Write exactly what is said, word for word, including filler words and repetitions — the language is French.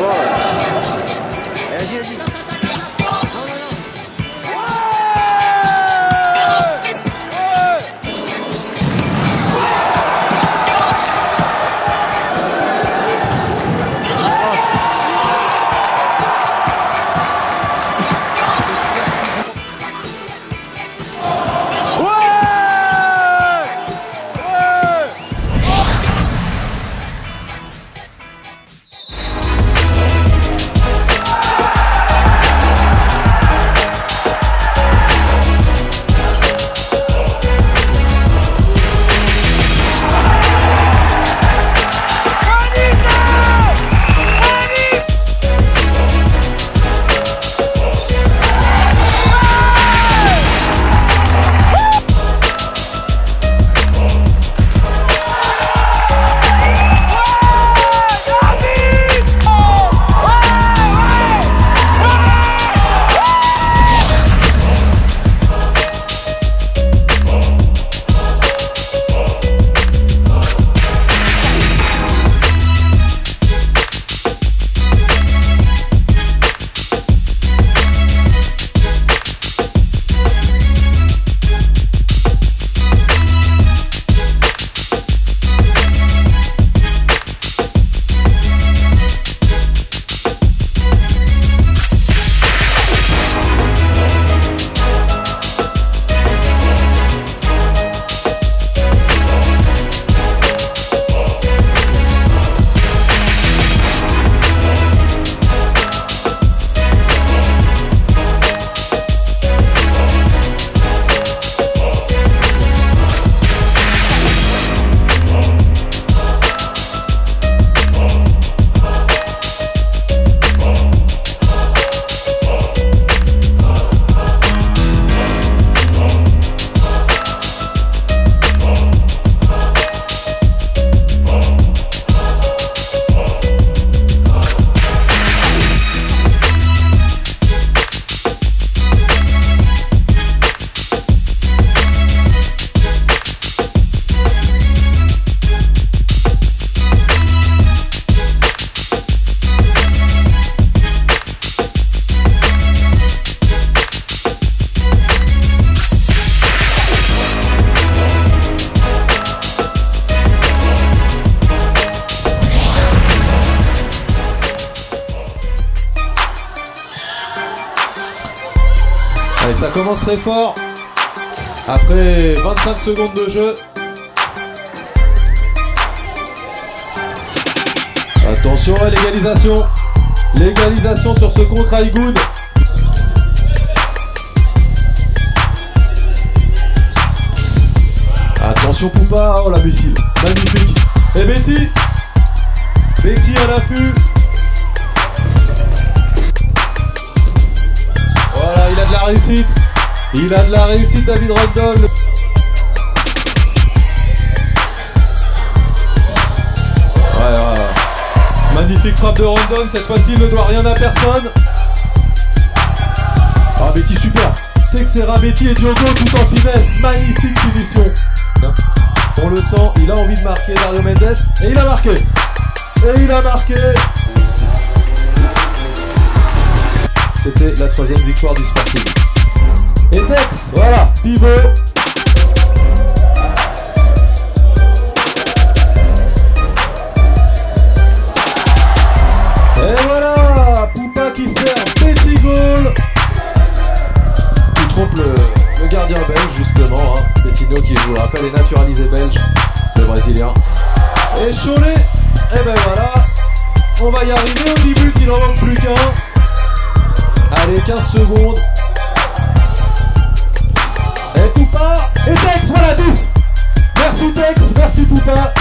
fort là. Vas-y, vas-y. Allez, ça commence très fort. Après vingt-cinq secondes de jeu. Attention à l'égalisation. L'égalisation sur ce contre Aïgoun. Attention Poupa. Oh la Betty. Magnifique. Et Betty. Betty à l'affût. Voilà, il a de la réussite. Il a de la réussite, David Rondon. Ouais, ouais, ouais. Magnifique frappe de Rondon. Cette fois-ci, il ne doit rien à personne. Ah, Betty, super. Texera, Betty et Diogo tout en finesse. Magnifique finition. On le sent, il a envie de marquer, Dario Mendes. Et il a marqué. Et il a marqué. C'était la troisième victoire du Sporting. Et Tex, voilà, pivot. Et voilà, Poupa qui sert, petit goal. Il trompe le, le gardien belge justement, hein. Bettino qui, je vous le rappelle, est naturalisé belge, le Brésilien. Et Cholet, et ben voilà, on va y arriver au début, il n'en manque plus qu'un. Allez, quinze secondes. Et Poupa. Et Tex, voilà dix. Merci Tex, merci Poupa.